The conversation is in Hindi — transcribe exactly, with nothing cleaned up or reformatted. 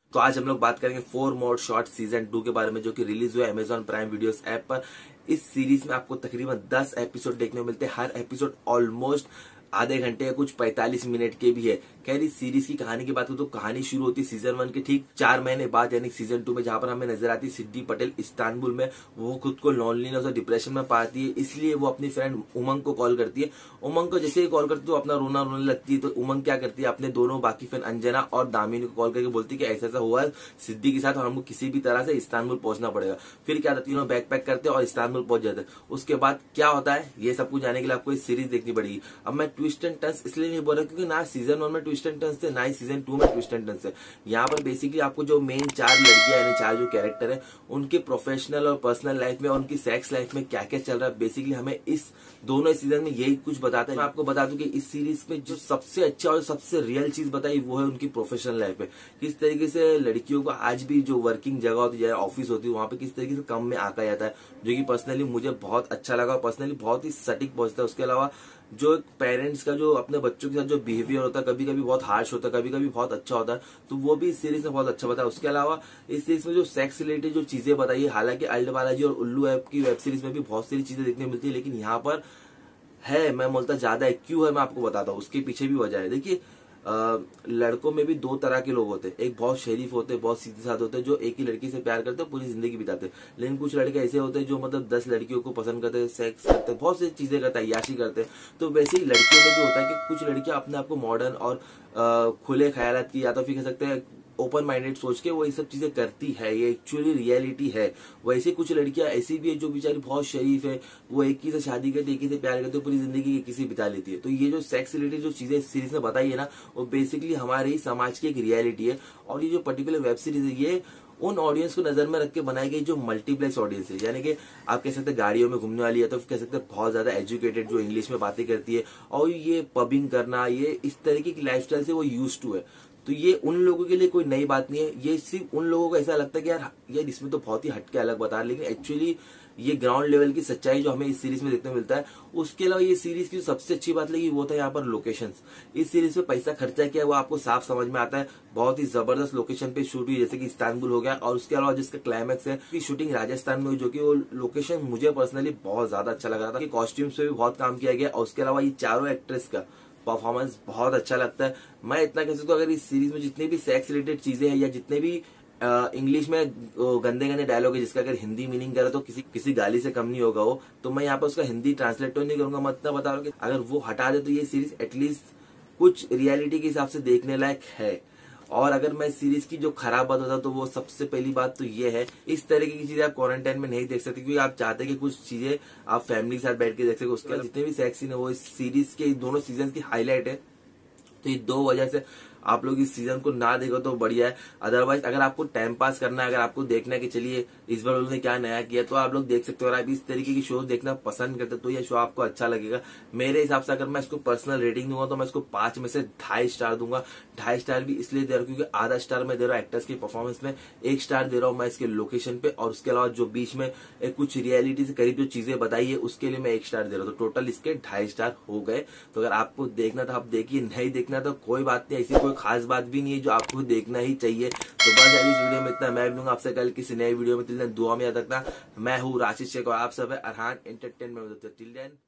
तो आज हम लोग बात करेंगे फोर मोर शॉर्ट सीजन टू के बारे में, जो कि रिलीज हुआ अमेजॉन प्राइम वीडियोस ऐप पर। इस सीरीज में आपको तकरीबन दस एपिसोड देखने को मिलते हैं। हर एपिसोड ऑलमोस्ट आधे घंटे या कुछ पैंतालीस मिनट के भी है। खैर, इस सीरीज की कहानी की बात करूं तो कहानी शुरू होती है सीजन वन के ठीक चार महीने बाद, यानी सीजन टू में, जहां पर हमें नजर आती है सिद्धि पटेल इस्तांबुल में। वो खुद को लॉनलीनेस और डिप्रेशन में पाती है, इसलिए वो अपनी फ्रेंड उमंग को कॉल करती है। उमंग को जैसे ही कॉल करती है तो अपना रोना रोने लगती है। तो उमंग क्या करती है, अपने दोनों बाकी फ्रेंड अंजना और दामिनी को कॉल करके बोलती है कि ऐसा ऐसा हुआ है सिद्धि के साथ और हमको किसी भी तरह से इस्तांबुल पहुंचना पड़ेगा। फिर क्या, तीनों बैग पैक करते हैं और इस्तांबुल पहुंच जाते हैं। उसके बाद क्या होता है, ये सब कुछ जाने के लिए आपको इस सीरीज देखनी पड़ेगी। अब मैं ट्विस्ट एंड टर्न्स इसलिए नहीं बोल रहा क्योंकि ना सीजन वन में ट्विस्ट एंड टर्न्स थे, ना ही सीजन टू में ट्विस्ट एंड टर्न्स है। यहाँ पर बेसिकली आपको जो मेन चार लड़कियां यानी चार जो कैरेक्टर है, उनके प्रोफेशनल और पर्सनल लाइफ में और उनकी सेक्स लाइफ में क्या क्या चल रहा है, बेसिकली हमें इस दोनों सीजन में यही कुछ बताते हैं। मैं आपको बता दूं कि इस सीरीज में जो सबसे अच्छा और सबसे रियल चीज बताई वो है उनकी प्रोफेशनल लाइफ में। किस तरीके से लड़कियों को आज भी जो वर्किंग जगह होती है, ऑफिस होती है, वहां पे किस तरीके से कम में आका जाता है, जो कि पर्सनली मुझे बहुत अच्छा लगा। पर्सनली बहुत ही सटीक पहुंचता है। उसके अलावा जो पेरेंट्स का जो अपने बच्चों के साथ जो बिहेवियर होता है, कभी कभी बहुत हार्श होता है, कभी कभी बहुत अच्छा होता है, तो वो भी इस सीरीज में बहुत अच्छा बताया। उसके अलावा इस सीरीज में जो सेक्स रिलेटेड जो चीजें बताई है, हालांकि अल्ट बालाजी और उल्लू ऐप की वेब सीरीज में भी बहुत सारी चीजें देखने मिलती है, लेकिन यहाँ पर है, मैं बोलता ज्यादा है। क्यों है मैं आपको बताता हूँ, उसके पीछे भी वजह है। देखिए, आ, लड़कों में भी दो तरह के लोग होते हैं। एक बहुत शरीफ होते हैं, बहुत सीधे साधे होते हैं, जो एक ही लड़की से प्यार करते हैं, पूरी जिंदगी बिताते हैं। लेकिन कुछ लड़के ऐसे होते हैं जो मतलब दस लड़कियों को पसंद करते हैं, सेक्स करते हैं, बहुत सी चीजें करते हैं, याशी करते हैं। तो वैसे ही लड़कियों में भी होता है कि कुछ लड़कियां अपने आप को मॉडर्न और आ, खुले ख्यालात की, या तो फिर कह सकते हैं ओपन माइंडेड सोच के वो ये सब चीजें करती है। ये एक्चुअली रियलिटी है। वैसे कुछ लड़कियां ऐसी भी है जो बेचारी बहुत शरीफ है, वो एक ही से शादी करती है, एक ही से प्यार करती है, पूरी जिंदगी एक ही से बिता लेती है। तो ये जो सेक्स रिलेटेड जो चीजें इस सीरीज में बताई है ना, वो बेसिकली हमारे ही समाज की एक रियलिटी है। और ये जो पर्टिकुलर वेब सीरीज है, ये उन ऑडियंस को नजर में रख के बनाई गई जो मल्टीप्लेक्स ऑडियंस है। यानी कि आप कह सकते हैं गाड़ियों में घूमने वाली है, तो कह सकते हैं बहुत ज्यादा एजुकेटेड, जो इंग्लिश में बातें करती है, और ये पबिंग करना, ये इस तरीके की लाइफस्टाइल से वो यूज टू है। तो ये उन लोगों के लिए कोई नई बात नहीं है। ये सिर्फ उन लोगों को ऐसा लगता है कि यार यार इसमें तो बहुत ही हटके अलग बता रहा है, लेकिन एक्चुअली ये ग्राउंड लेवल की सच्चाई जो हमें इस सीरीज में देखने को मिलता है। उसके अलावा ये सीरीज की सबसे अच्छी बात लगी वो था यहाँ पर लोकेशंस। इस सीरीज में पैसा खर्चा किया वो आपको साफ समझ में आता है। बहुत ही जबरदस्त लोकेशन पे शूट हुई, जैसे कि इस्तांबुल हो गया। और उसके अलावा जिसका क्लाइमैक्स है कि शूटिंग राजस्थान में हुई, जो कि वो लोकेशन मुझे पर्सनली बहुत ज्यादा अच्छा लग रहा था। कॉस्ट्यूम्स पे भी बहुत काम किया गया। और उसके अलावा ये चारों एक्ट्रेस का परफॉर्मेंस बहुत अच्छा लगता है। मैं इतना कह सकता हूँ, अगर इस सीरीज में जितने भी सेक्स रिलेटेड चीजें हैं या जितने भी इंग्लिश में गंदे गंदे डायलॉग है, जिसका अगर हिंदी मीनिंग करे तो किसी किसी गाली से कम नहीं होगा वो, तो मैं यहाँ पर उसका हिंदी ट्रांसलेट तो नहीं करूंगा। मैं इतना बता रहा हूँ कि अगर वो हटा दे तो ये सीरीज एटलीस्ट कुछ रियलिटी के हिसाब से देखने लायक है। और अगर मैं सीरीज की जो खराब बात होता तो वो सबसे पहली बात तो ये है, इस तरीके की चीजें आप क्वारंटाइन में नहीं देख सकते, क्योंकि आप चाहते हैं कि कुछ चीजें आप फैमिली के साथ बैठ के देख सके। उसके बाद जितने भी सेक्स सीन है वो इस सीरीज के दोनों सीजन की हाईलाइट है। तो ये दो वजह से आप लोग इस सीजन को ना देखो तो बढ़िया है। अदरवाइज अगर आपको टाइम पास करना है, अगर आपको देखना है कि चलिए इस बार उन्होंने क्या नया किया, तो आप लोग देख सकते हो। अगर आप इस तरीके की शो देखना पसंद करते तो ये शो आपको अच्छा लगेगा। मेरे हिसाब से अगर मैं इसको पर्सनल रेटिंग दूंगा तो मैं इसको पांच में से ढाई स्टार दूंगा। ढाई स्टार भी इसलिए दे रहा हूँ क्योंकि आधा स्टार मैं दे रहा हूँ एक्टर्स की परफॉर्मेंस में, एक स्टार दे रहा हूँ मैं इसके लोकेशन पे, और उसके अलावा जो बीच में एक कुछ रियलिटी से करीब जो चीजें बताई है उसके लिए मैं एक स्टार दे रहा हूँ। तो टोटल इसके ढाई स्टार हो गए। तो अगर आपको देखना था आप देखिए, नहीं देखना तो कोई बात नहीं, ऐसी कोई खास बात भी नहीं है जो आपको देखना ही चाहिए। तो बस अभी इस वीडियो में इतना। मैं मिलूंगा आपसे कल किसी नए वीडियो में। टिल देन दुआ में याद रखना, मैं हूँ राशिद शेख और आप सब है अरहान एंटरटेनमेंट। Till then.